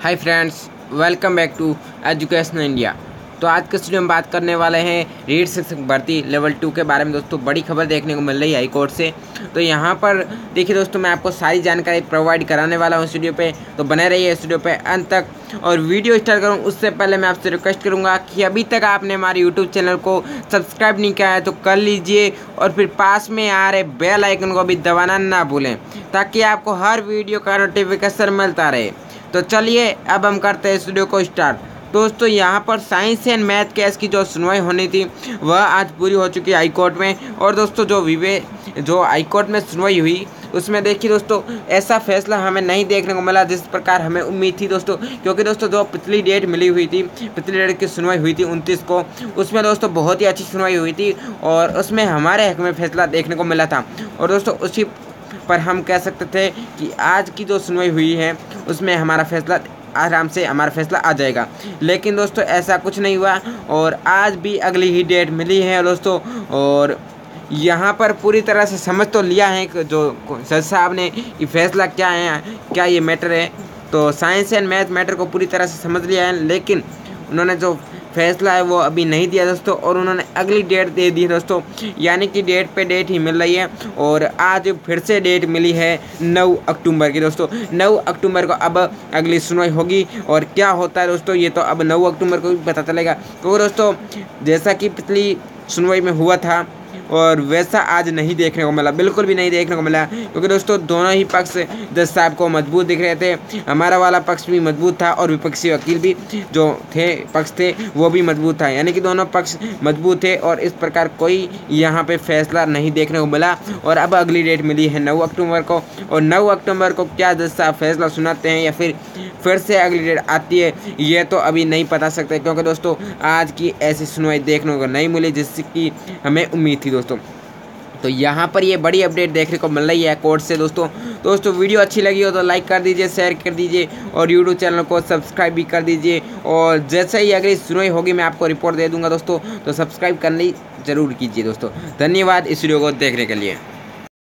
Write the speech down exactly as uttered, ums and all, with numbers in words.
Hi friends, welcome back to education India. तो आज के स्टूडियो में बात करने वाले हैं रीट शिक्षक भर्ती लेवल टू के बारे में। दोस्तों बड़ी खबर देखने को मिल रही है हाई कोर्ट से। तो यहाँ पर देखिए दोस्तों, मैं आपको सारी जानकारी प्रोवाइड कराने वाला हूँ स्टूडियो पे, तो बने रहिए स्टूडियो पे अंत तक। और वीडियो स्टार्ट करूँ उससे पहले मैं आपसे रिक्वेस्ट करूँगा कि अभी तक आपने हमारे यूट्यूब चैनल को सब्सक्राइब नहीं किया है तो कर लीजिए, और फिर पास में आ रहे बेल आइकन को भी दबाना ना भूलें, ताकि आपको हर वीडियो का नोटिफिकेशन मिलता रहे। तो चलिए अब हम करते हैं स्टूडियो को स्टार्ट। दोस्तों यहाँ पर साइंस एंड मैथ केस की जो सुनवाई होनी थी वह आज पूरी हो चुकी है हाई कोर्ट में। और दोस्तों जो विवे जो हाई कोर्ट में सुनवाई हुई उसमें देखिए दोस्तों, ऐसा फैसला हमें नहीं देखने को मिला जिस प्रकार हमें उम्मीद थी दोस्तों। क्योंकि दोस्तों जो पिछली डेट मिली हुई थी, पिछली डेट की सुनवाई हुई थी उनतीस को, उसमें दोस्तों बहुत ही अच्छी सुनवाई हुई थी और उसमें हमारे हक में फैसला देखने को मिला था। और दोस्तों उसी पर हम कह सकते थे कि आज की जो सुनवाई हुई है उसमें हमारा फैसला आराम से हमारा फैसला आ जाएगा। लेकिन दोस्तों ऐसा कुछ नहीं हुआ और आज भी अगली ही डेट मिली है दोस्तों। और यहाँ पर पूरी तरह से समझ तो लिया है कि जो जज साहब ने कि फैसला क्या है, क्या ये मैटर है। तो साइंस एंड मैथ मैटर को पूरी तरह से समझ लिया है, लेकिन उन्होंने जो फैसला है वो अभी नहीं दिया दोस्तों, और उन्होंने अगली डेट दे दी दोस्तों। यानी कि डेट पे डेट ही मिल रही है। और आज फिर से डेट मिली है नौ अक्टूबर की दोस्तों। नौ अक्टूबर को अब अगली सुनवाई होगी, और क्या होता है दोस्तों ये तो अब नौ अक्टूबर को भी पता चलेगा। तो दोस्तों जैसा कि पिछली सुनवाई में हुआ था और वैसा आज नहीं देखने को मिला, बिल्कुल भी नहीं देखने को मिला। क्योंकि दोस्तों दोनों ही पक्ष जज साहब को मजबूत दिख रहे थे। हमारा वाला पक्ष भी मजबूत था और विपक्षी वकील भी जो थे पक्ष थे वो भी मजबूत था। यानी कि दोनों पक्ष मजबूत थे और इस प्रकार कोई यहाँ पे फैसला नहीं देखने को मिला। और अब अगली डेट मिली है नौ अक्टूबर को, और नौ अक्टूबर को क्या जज साहब फैसला सुनाते हैं या फिर फिर से अगली डेट आती है ये तो अभी नहीं बता सकते। क्योंकि दोस्तों आज की ऐसी सुनवाई देखने को नहीं मिली जिसकी हमें उम्मीद थी दोस्तों। तो यहाँ पर ये बड़ी अपडेट देखने को मिल रही है कोर्ट से दोस्तों। दोस्तों वीडियो अच्छी लगी हो तो लाइक कर दीजिए, शेयर कर दीजिए और यूट्यूब चैनल को सब्सक्राइब भी कर दीजिए। और जैसे ही अगली सुनवाई होगी मैं आपको रिपोर्ट दे दूंगा दोस्तों, तो सब्सक्राइब करनी जरूर कीजिए दोस्तों। धन्यवाद इस वीडियो को देखने के लिए।